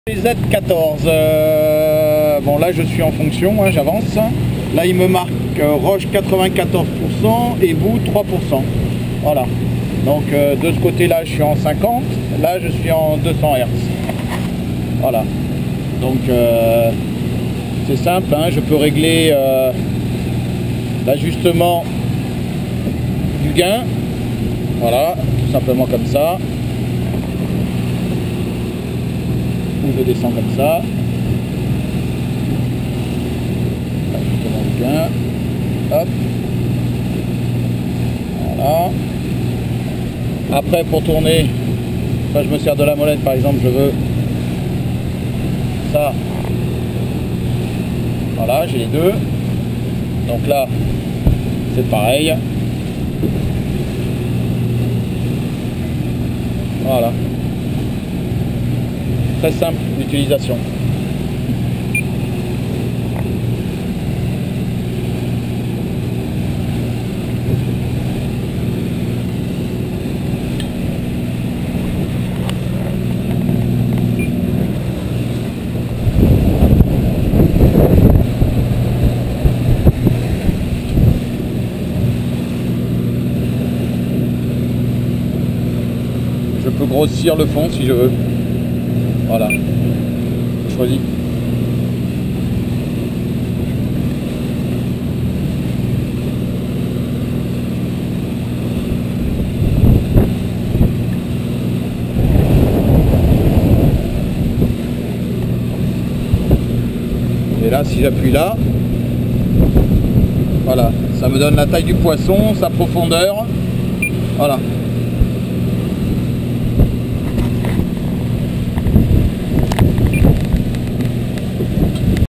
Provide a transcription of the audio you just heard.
Les Z14, bon là je suis en fonction, hein, j'avance. Là il me marque Roche 94% et vous 3%. Voilà. Donc de ce côté là je suis en 50, là je suis en 200 Hz. Voilà. Donc c'est simple, hein, je peux régler l'ajustement du gain. Voilà, tout simplement comme ça. Ou je descends comme ça. Ajustement du gain. Hop. Voilà. Après pour tourner, ça je me sers de la molette par exemple, je veux ça. Voilà, j'ai les deux. Donc là, c'est pareil. Voilà. Très simple d'utilisation. Je peux grossir le fond si je veux. Voilà. Je choisis. Et là, si j'appuie là, voilà, ça me donne la taille du poisson, sa profondeur. Voilà.